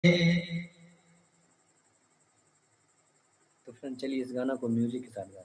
तो फ्रेंड चलिए इस गाना को म्यूजिक के साथ गाते हैं।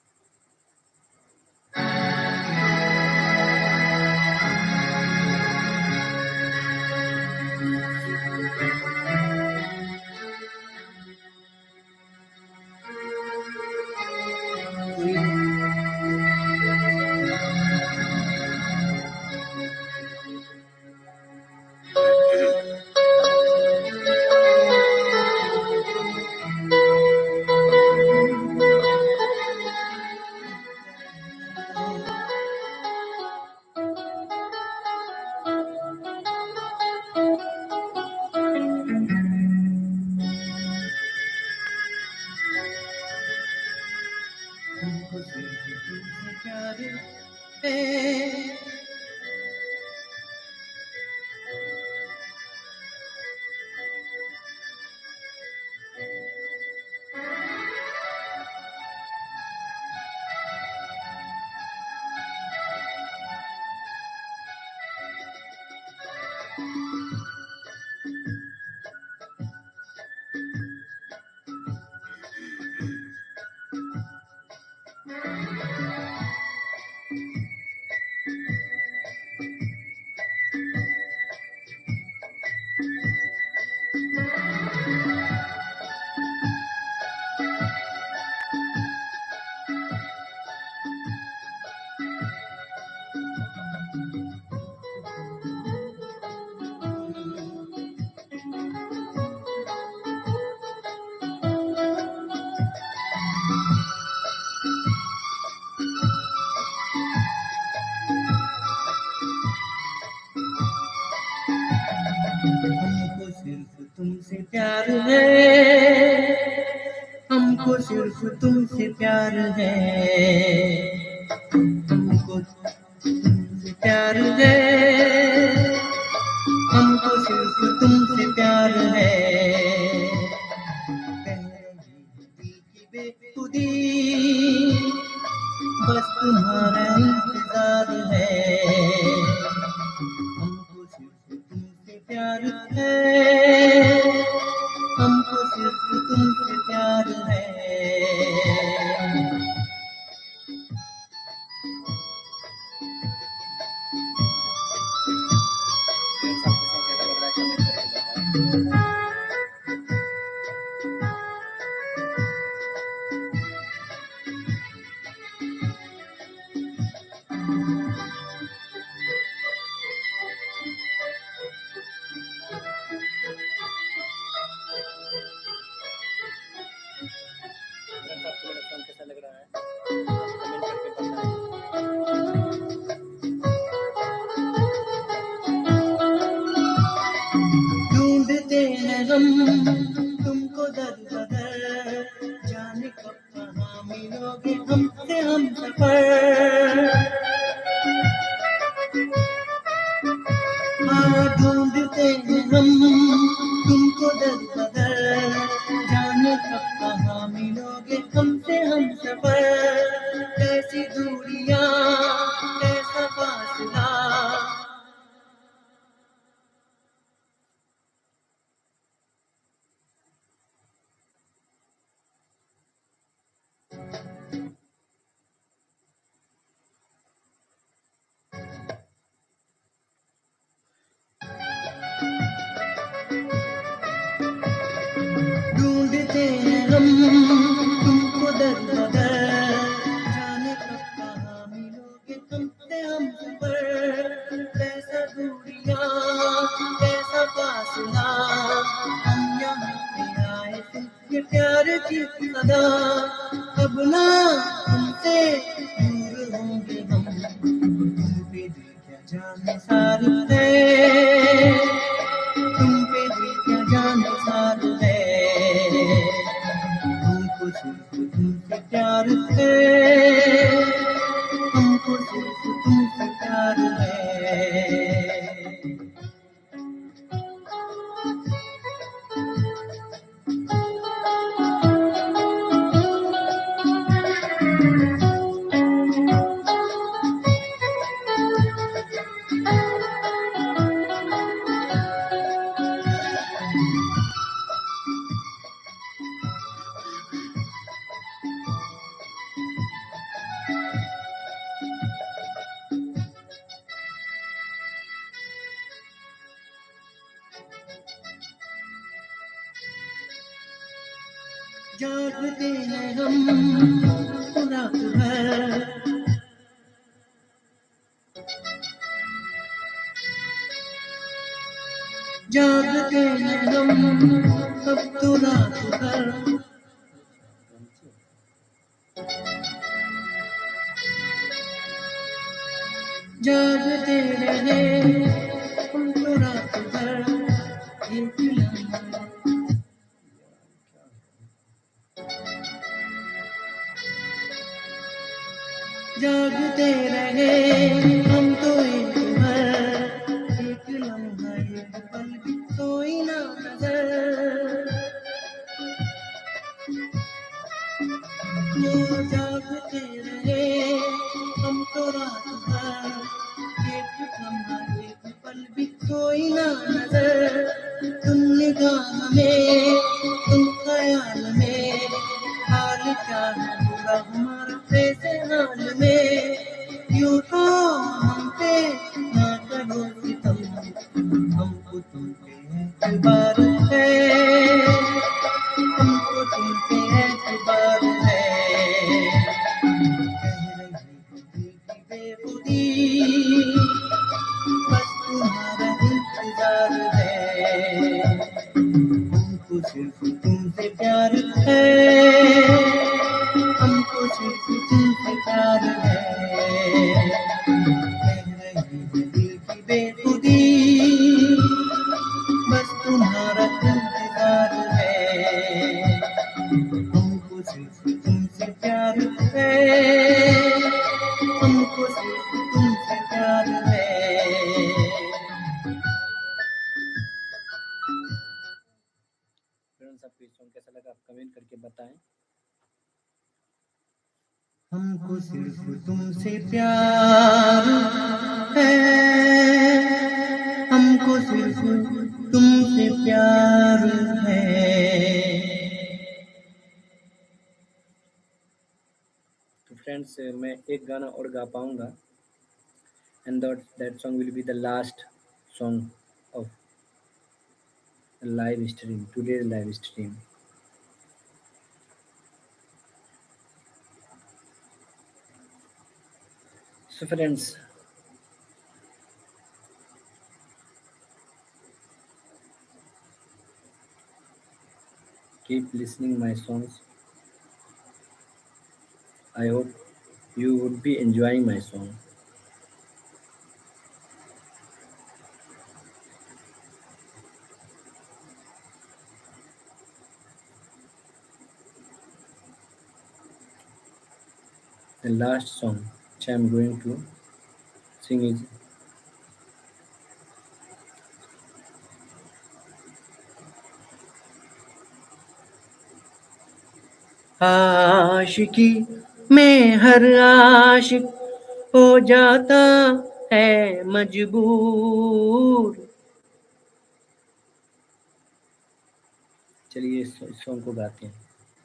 हमको सिर्फ तुमसे प्यार है, हमको सिर्फ तुमसे प्यार है, हमको सिर्फ तुमसे प्यार है, हमको तुमसे प्यार है, हमको सिर्फ तुमसे प्यार है, कह रही दिल की बेखुदी, बस तुम्हारा इंतजार है, हमको सिर्फ तुमसे प्यार है, हमको सिर्फ तुमसे प्यार है। कैसा लग रहा है कमेंट करके बताएं। ढूंढते हैं हम तुमको दर बदर, जाने कब कहाँ मिलोगे हमसे हम सफर। हाँ ढूंढते हैं हम तुमको दर बदर, जाने कब कहाँ मिलोगे हमसे हम सफर। कैसी दूरियां कैसा फासला, ढूंढते हैं हम तुमको दर बदर, जाने कब कहाँ मिलोगे हमसे हम सफर। कैसा दूरियां कैसा फासला, हम यहाँ पे आए थे ये प्यार की सदा, अब ना तुमसे दूर होंगे हम, तुम पे दिल क्या जाने सार है, तुम पे दिल क्या जाने सार है, हमको सिर्फ तुमसे प्यार है, हमको सिर्फ तुमसे प्यार है। जागते हैं हम रात भर, जागते हैं हम अब तो रात भर, जागते रहे हम तो रात भर, एक लम्हा जागते रहे हम तो एक लम्हा एक पल भी कोई ना नजर, वो जागते रहे हम तो रात भर, एक लम्हा एक पल भी कोई ना नजर, तुम निगाह में तुम ख्याल में, हाल क्या है बुरा हमारा कैसे हाल में, यूं तो हम पे ना करो सितम, हमको तुम पे एतबार है, हमको तुम पे एतबार है, कह रही दिल की बेखुदी बस तुम्हारा इंतजार है, हमको सिर्फ तुमसे प्यार है, हमको सिर्फ तुमसे प्यार है, कह रही दिल की बेखुदी बस तुम्हारा इंतजार है, हमको सिर्फ तुमसे प्यार है, हमको सिर्फ तुमसे प्यार है। आपको ये सॉन्ग कैसा लगा आप कमेंट करके बताएं। हमको सिर्फ तुमसे प्यार है, हमको सिर्फ तुमसे प्यार है। तो फ्रेंड्स मैं एक गाना और गा पाऊंगा and that song will be the last song of live stream, today's live stream. So friends, keep listening my songs. I hope you would be enjoying my song. The last song which I am going to sing is आशिकी में हर आशिक हो जाता है मजबूर। चलिए इस song को गाते हैं।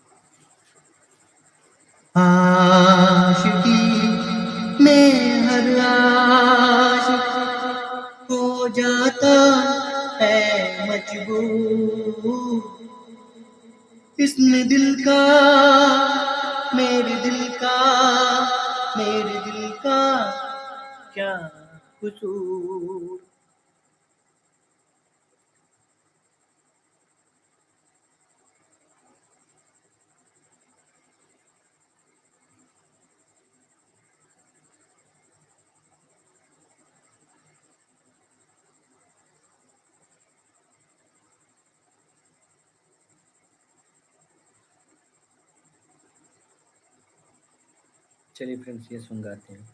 आशिकी में हर आशिक हो जाता है मजबूर। इसमें दिल का मेरे दिल का क्या कसूर। चलिए फ्रेंड्स ये सॉन्ग गाते हैं।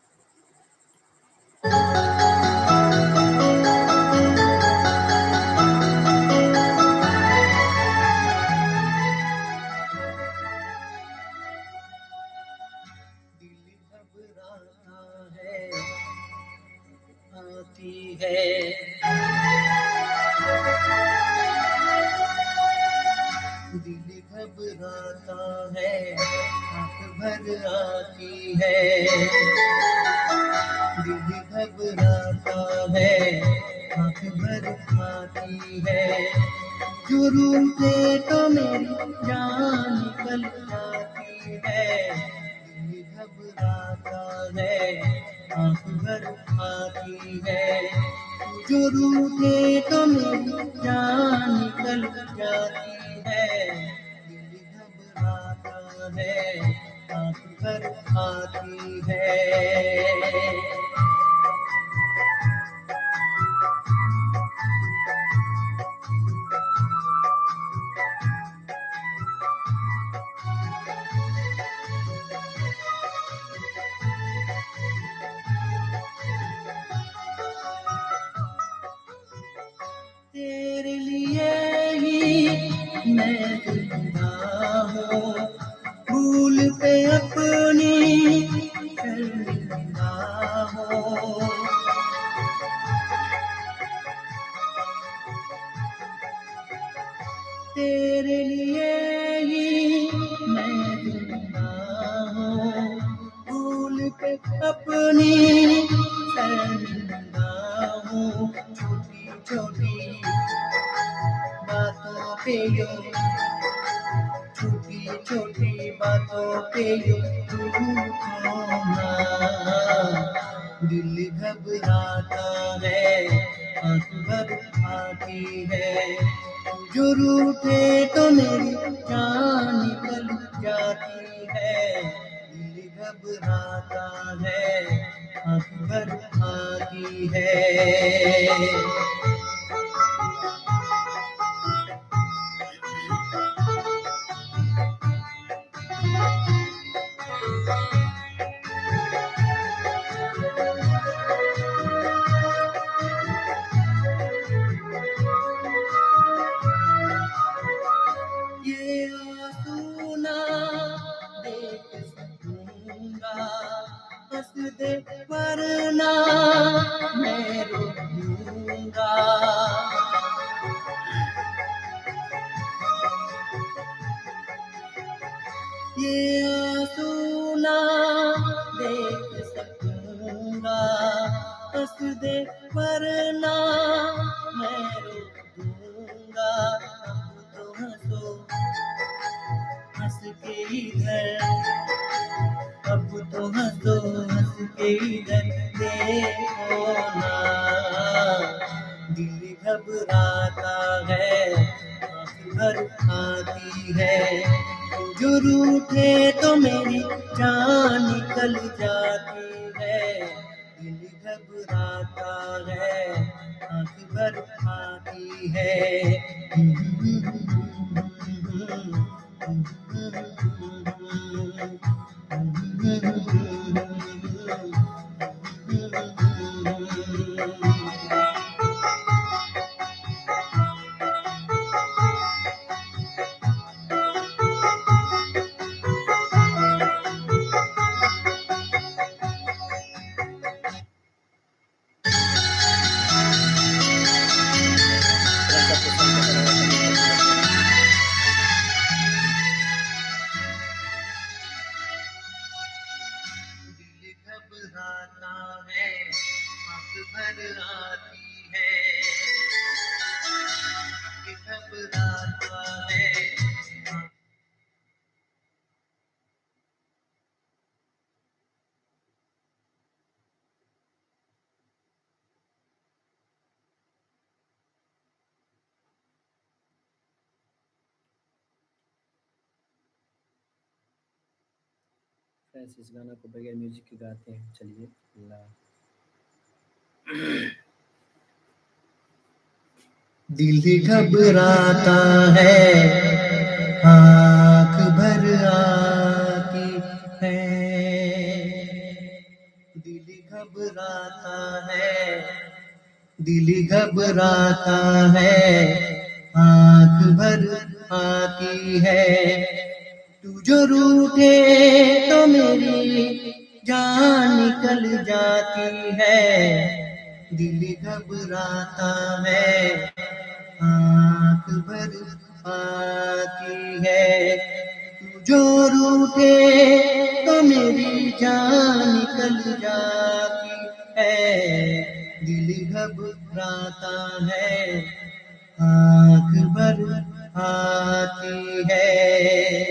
दिल घबराता है आती है दिल घबराता है आंख भर आती है दिल घबराता है आंख भर आती है जो रूठे तो मेरी जान निकल जाती है, दिल घबराता है, आँख भर आती है। जो रूठे तो मेरी जान निकल जाती है, दिल घबराता है, आँख भर आती है। तेरे लिए ही मैं जिंदा हूँ, भूल पे अपनी शर्मिंदा हूँ। तेरे लिए ही मैं जिंदा हूँ, भूल पे अपनी शर्मिंदा हूँ। छोटी छोटी बातों पे यूं, छोटी छोटी बातों पे यूं रूठो ना, दिल घबराता है, आँख भर आती है। जो रूठे तो मेरी जान निकल जाती है, दिल घबराता है, आँख भर आती है। ये आंसू ना देख सकूंगा, हंस दे वरना मैं रो दूंगा। ये आंसू ना देख सकूंगा, हंस दे वरना मैं रो दूंगा। अब तो हंसो हंस के इधर, अब तो हंसो हंस के इधर देखो ना, दिल घबराता है, आँख भर आती है। जो रूठे तो मेरी जान निकल जाती है, दिल घबराता है, आँख भर आती है। इस गाना को बगैर म्यूजिक के गाते हैं। चलिए दिल घबराता है, आँख भर आती है। दिल घबराता है, दिल घबराता है, आँख भर आती है। तू जो रूठे तो मेरी जान निकल जाती है, दिल घबराता है, आँख भर आती है। तू जो रूठे तो मेरी जान निकल जाती है, दिल घबराता है, आँख भर भर आती है।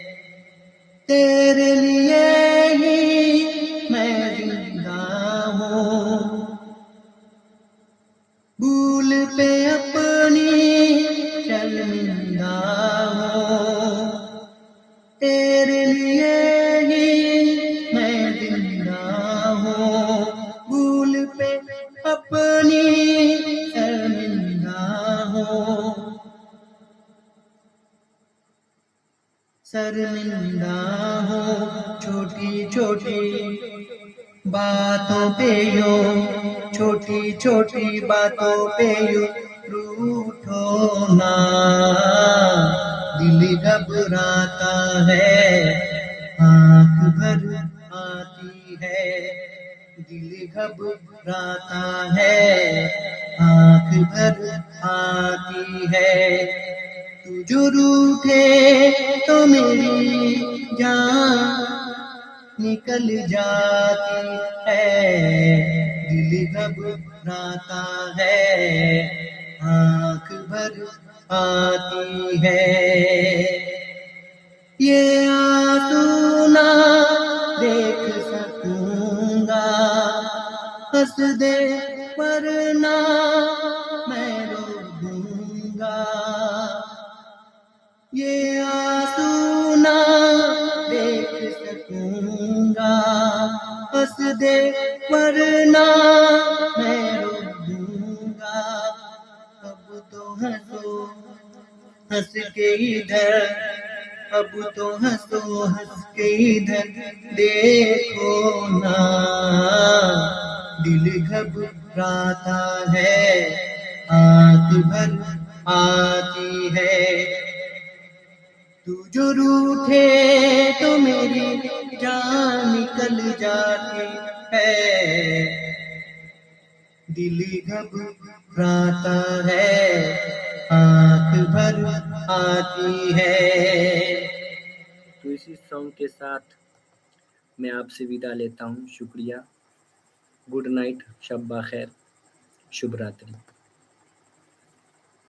तेरे लिए ही मैं जिंदा हूँ, भूल पे अपनी शर्मिंदा हूँ। तेरे लिए ही मैं जिंदा हूँ, भूल पे अपनी शर्मिंदा हूँ। शर्मिंदा हूँ छोटी छोटी बातों पे यूं, छोटी छोटी बातों पे यूं रूठो ना। दिल घबराता है, आँख भर आती है। दिल घबराता है, आँख भर आती है। तू जो रूठे तो मेरी जान निकल जाती है। दिल घबराता है, आँख भर आती है। ये आंसू ना देख सकूंगा, हंस दे वरना मैं रो दूंगा। ये आंसू ना देख सकूंगा, हंस दे वरना मैं रो दूंगा। अब तो हंसो हंस के इधर, अब तो हंसो हंस के इधर देखो ना। दिल घबराता है, आँख भर आती है। तू जो रूठे तो मेरी जान निकल जाती है। दिल घबराता है, आँख भर आती है। तो इसी सॉन्ग के साथ मैं आपसे विदा लेता हूँ। शुक्रिया, गुड नाइट, शब बखैर, शुभ रात्रि।